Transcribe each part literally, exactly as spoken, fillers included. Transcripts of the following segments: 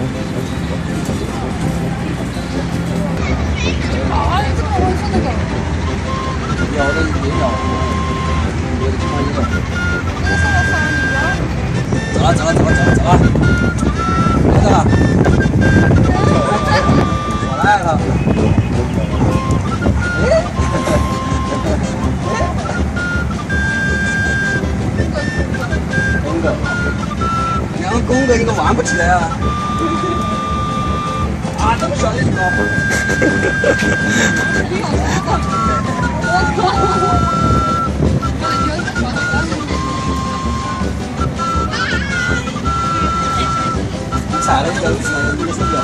啊，这个我说那个。 有的也有，有的地方也有。 那上了山里了。 走了走了走了走了走了，别的了。我来了。公狗，两个公狗一个玩不起来啊！啊，这么小的一个。踩了一个一个手表。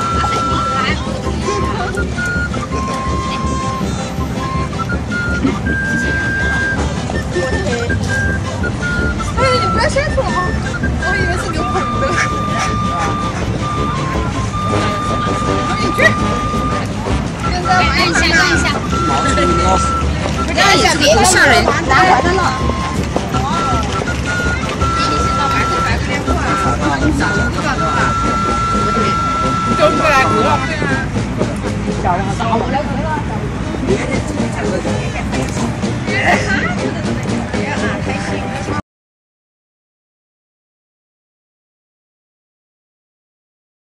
哎，你不要先说吗？我以为是牛棚的。你去。现在玩一下，玩一下。不要一下，别吓人，拿回来了。就是来喝了。找了，找了，来喝了。